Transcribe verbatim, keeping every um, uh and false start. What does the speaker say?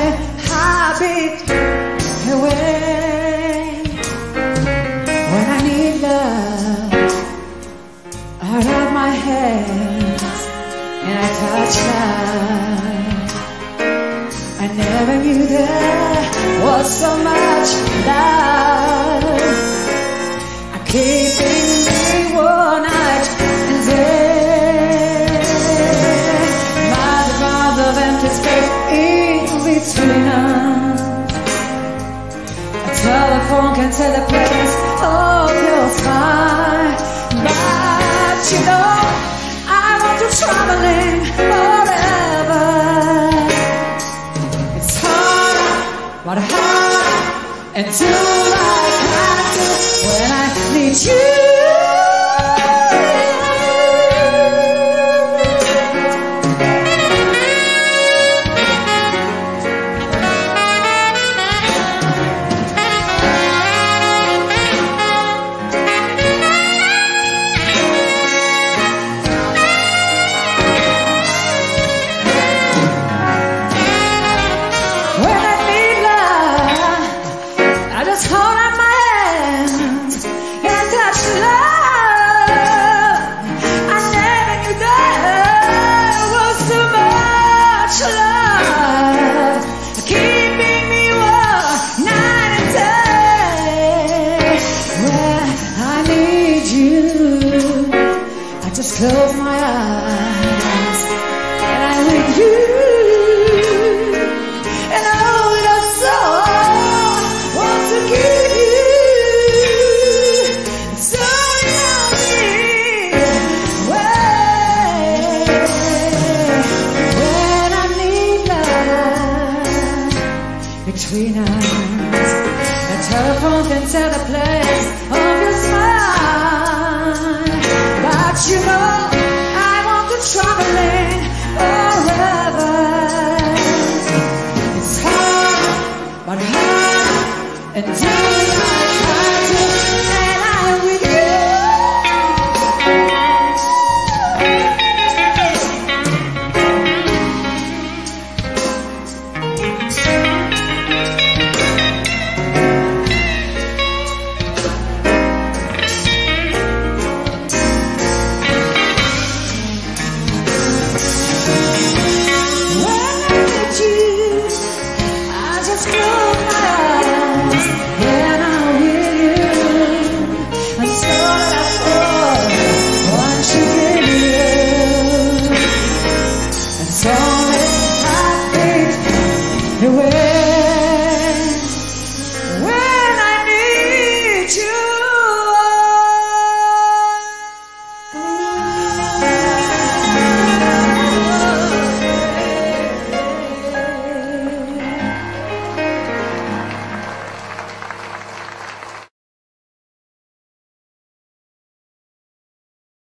heartbeat away. When I need love out of my hands and I touch love, I never knew there was so much love. I keep thinking one night and day, miles and miles of empty space in between us. A telephone can tell the place of your smile, but you know I want to traveling forever. It's hard, but hard, and do like I do when I need you. Hold out my hands and touch love. I never knew there was so much love, keeping me warm night and day. When I need you, I just close my eyes and I'm with you. And oh, that's so to give you so lonely way. When I need love between us, the telephone can tell the place of your smile, but you know I want to traveling forever. It's hard, but hard, and do like I do, and I'm with you. When I need you, I just close my eyes. When I'm with you, I'm so that I fall once you give you. And so I think the way